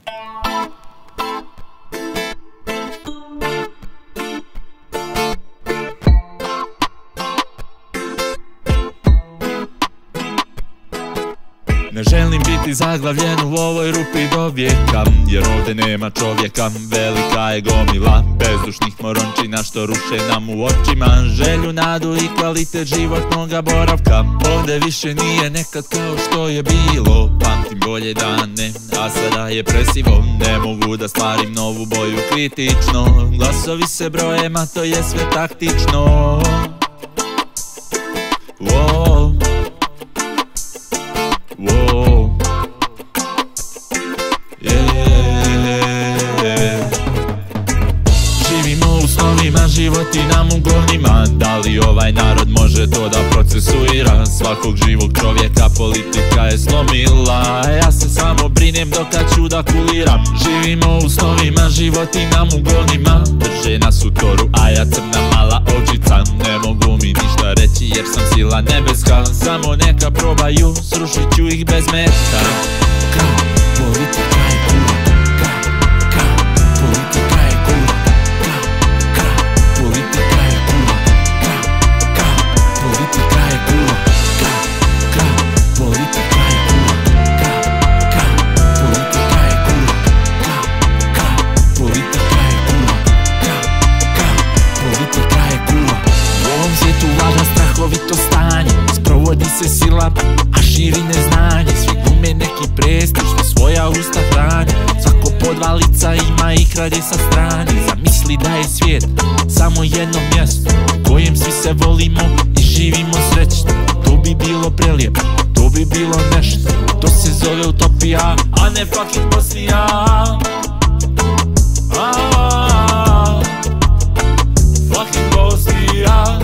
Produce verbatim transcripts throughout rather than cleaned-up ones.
Ne želim biti zaglavljen u ovoj rupi do vijeka, jer ovdje nema čovjeka, velika je gomila bezdušnih morončina što ruše nam u očima želju, nadu i kvalitet životnoga boravka. Ovdje više nije nekad kao što je bilo, pamtim bolje dane, a sada je presivo. Ne mogu da stvarim novu boju kritično, glasovi se broje, ma to je sve taktično. Wow. Wow. Yeah. Živimo u snovima, život i nam u govnima. Da li ovaj narod može to da procesuira? Svakog živog čovjeka politika je slomila. Ja se samo brinem dok ću da kuliram. Živimo u snovima, život i nam u govnima. Drže nas u toru, a ja crna mala očica. Ne mogu mi ništa reći jer sam sila nebeska. Samo neka probaju, srušit ću ih bez meta. Ka, politika je kula. Ka, ka, politika je kula. Ka, ka, politika je kula. Ka, ka, politika je kula. Ka, ka, politika je kula. Ka, ka, politika je kula. Ka, ka, politika je kula. Ka, ka, politika je kula. U ovom svijetu vlada strahovito stanje, sprovodi se sila, a širi neznanje. Svi glume neki prestiž, svoja usta hrane. Svako podvalica ima i krade sa strane. Zamisli da je svijet samo jedno mjesto u kojem svi se volimo i živimo srećno. To bi bilo prelijepo, to bi bilo nešto. To se zove utopija, a ne fucking Bosnija. Ah, fucking Bosnija.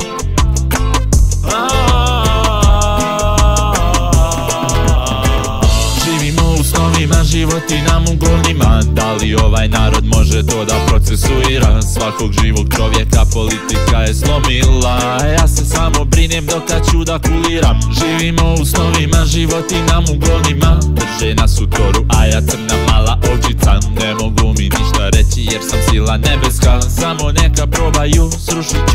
Život i nam u govnima. Da li ovaj narod može to da procesuira? Svakog živog čovjeka politika je slomila. Ja se samo brinem dok ću da kuliram. Živimo u snovima, život i nam u govnima. Drže nas u toru, a ja crna mala očica. Ne mogu mi ništa reći jer sam sila nebeska. Samo neka probaju, srušit